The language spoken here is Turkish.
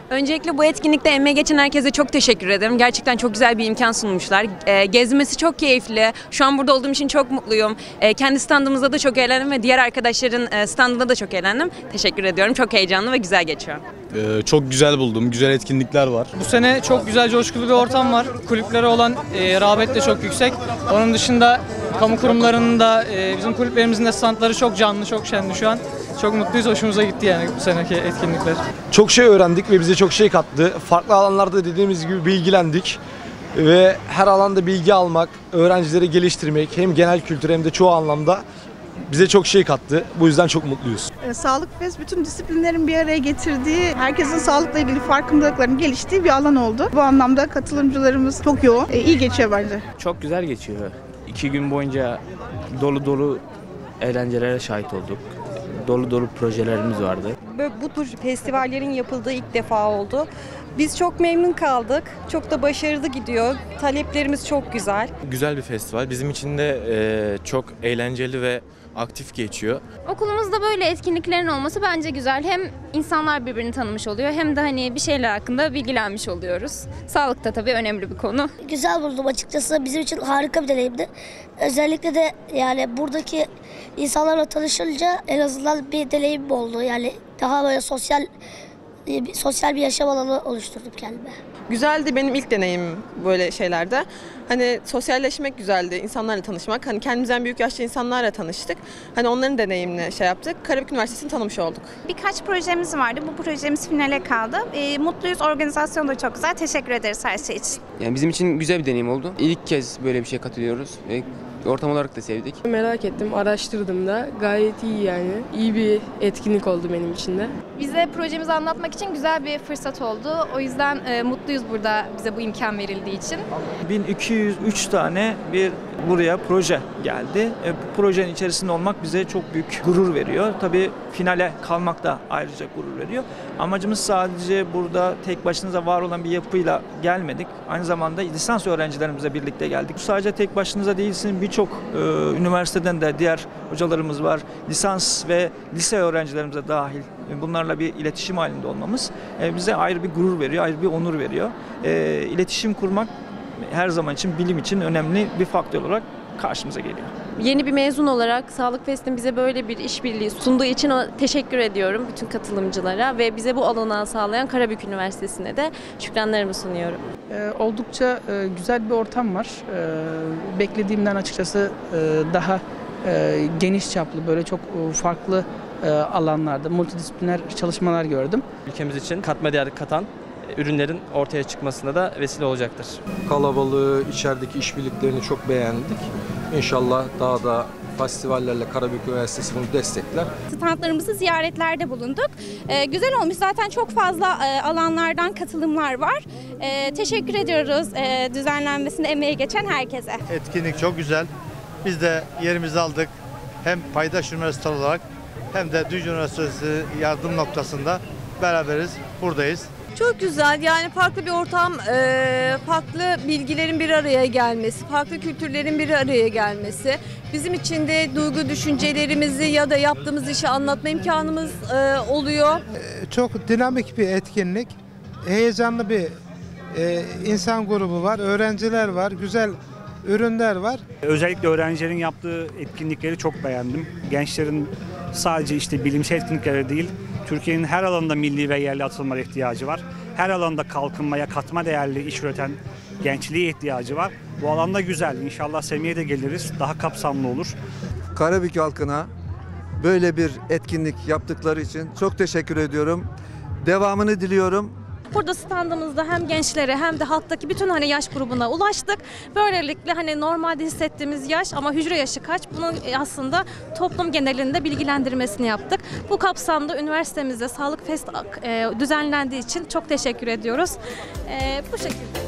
Öncelikle bu etkinlikte emeği geçen herkese çok teşekkür ederim. Gerçekten çok güzel bir imkan sunmuşlar. Gezmesi çok keyifli. Şu an burada olduğum için çok mutluyum. Kendi standımızda da çok eğlendim ve diğer arkadaşların standında da çok eğlendim. Teşekkür ediyorum. Çok heyecanlı ve güzel geçiyor. Çok güzel buldum. Güzel etkinlikler var. Bu sene çok güzel, coşkulu bir ortam var. Kulüplere olan rağbet de çok yüksek. Onun dışında kamu kurumlarının da bizim kulüplerimizin de standları çok canlı, çok şenli şu an. Çok mutluyuz, hoşumuza gitti yani bu seneki etkinlikler. Çok şey öğrendik ve bize çok şey kattı. Farklı alanlarda dediğimiz gibi bilgilendik. Ve her alanda bilgi almak, öğrencileri geliştirmek hem genel kültür hem de çoğu anlamda bize çok şey kattı. Bu yüzden çok mutluyuz. Sağlık Fest bütün disiplinlerin bir araya getirdiği, herkesin sağlıkla ilgili farkındalıklarının geliştiği bir alan oldu. Bu anlamda katılımcılarımız çok yoğun, iyi geçiyor bence. Çok güzel geçiyor. 2 gün boyunca dolu dolu eğlencelere şahit olduk. Dolu dolu projelerimiz vardı. Bu tür festivallerin yapıldığı ilk defa oldu. Biz çok memnun kaldık. Çok da başarılı gidiyor. Taleplerimiz çok güzel. Güzel bir festival. Bizim için de çok eğlenceli ve aktif geçiyor. Okulumuzda böyle etkinliklerin olması bence güzel. Hem insanlar birbirini tanımış oluyor hem de hani bir şeyler hakkında bilgilenmiş oluyoruz. Sağlık da tabii önemli bir konu. Güzel buldum açıkçası. Bizim için harika bir deneyimdi. Özellikle de yani buradaki insanlarla tanışınca en azından bir deneyim oldu. Yani daha böyle sosyal bir yaşam alanı oluşturdum kendime. Güzeldi, benim ilk deneyimim böyle şeylerde. Hani sosyalleşmek güzeldi, insanlarla tanışmak. Hani kendimizden büyük yaşlı insanlarla tanıştık. Hani onların deneyimini yaptık. Karabük Üniversitesi'ni tanımış olduk. Birkaç projemiz vardı. Bu projemiz finale kaldı. Mutluyuz, organizasyon da çok güzel. Teşekkür ederiz her şey için. Yani bizim için güzel bir deneyim oldu. İlk kez böyle bir şey katılıyoruz. Ortam olarak da sevdik. Merak ettim, araştırdım da. Gayet iyi yani. İyi bir etkinlik oldu benim için de. Bize projemizi anlatmak için güzel bir fırsat oldu. O yüzden mutluyuz burada bize bu imkan verildiği için. 1203 tane bir buraya proje geldi. Bu projenin içerisinde olmak bize çok büyük gurur veriyor. Tabii finale kalmak da ayrıca gurur veriyor. Amacımız sadece burada tek başınıza var olan bir yapıyla gelmedik. Aynı zamanda lisans öğrencilerimizle birlikte geldik. Sadece tek başınıza değilsin, birçok üniversiteden de diğer hocalarımız var. Lisans ve lise öğrencilerimize dahil bunlarla bir iletişim halinde olmamız bize ayrı bir gurur veriyor, ayrı bir onur veriyor. İletişim kurmak her zaman için, bilim için önemli bir faktör olarak karşımıza geliyor. Yeni bir mezun olarak Sağlık Fest'in bize böyle bir işbirliği sunduğu için teşekkür ediyorum bütün katılımcılara ve bize bu olanağı sağlayan Karabük Üniversitesi'ne de şükranlarımı sunuyorum. Oldukça güzel bir ortam var. Beklediğimden açıkçası daha geniş çaplı, böyle çok farklı alanlarda multidisipliner çalışmalar gördüm. Ülkemiz için katma değer katan ürünlerin ortaya çıkmasına da vesile olacaktır. Kalabalığı, içerideki işbirliklerini çok beğendik. İnşallah daha da festivallerle Karabük Üniversitesi bunu destekler. Standlarımızı ziyaretlerde bulunduk. Güzel olmuş. Zaten çok fazla alanlardan katılımlar var. Teşekkür ediyoruz düzenlenmesinde emeği geçen herkese. Etkinlik çok güzel. Biz de yerimizi aldık. Hem paydaş üniversite olarak hem de Düzce Üniversitesi yardım noktasında beraberiz, buradayız. Çok güzel, yani farklı bir ortam, farklı bilgilerin bir araya gelmesi, farklı kültürlerin bir araya gelmesi. Bizim için de duygu düşüncelerimizi ya da yaptığımız işi anlatma imkanımız oluyor. Çok dinamik bir etkinlik, heyecanlı bir insan grubu var, öğrenciler var, güzel ürünler var. Özellikle öğrencilerin yaptığı etkinlikleri çok beğendim. Gençlerin sadece işte bilimsel etkinlikleri değil, Türkiye'nin her alanında milli ve yerli atılımlara ihtiyacı var. Her alanda kalkınmaya, katma değerli iş üreten gençliğe ihtiyacı var. Bu alanda güzel. İnşallah seneye de geliriz. Daha kapsamlı olur. Karabük halkına böyle bir etkinlik yaptıkları için çok teşekkür ediyorum. Devamını diliyorum. Burada standımızda hem gençlere hem de halktaki bütün hani yaş grubuna ulaştık. Böylelikle hani normalde hissettiğimiz yaş ama hücre yaşı kaç, bunun aslında toplum genelinde bilgilendirmesini yaptık. Bu kapsamda üniversitemizde Sağlık Fest düzenlendiği için çok teşekkür ediyoruz. Bu şekilde.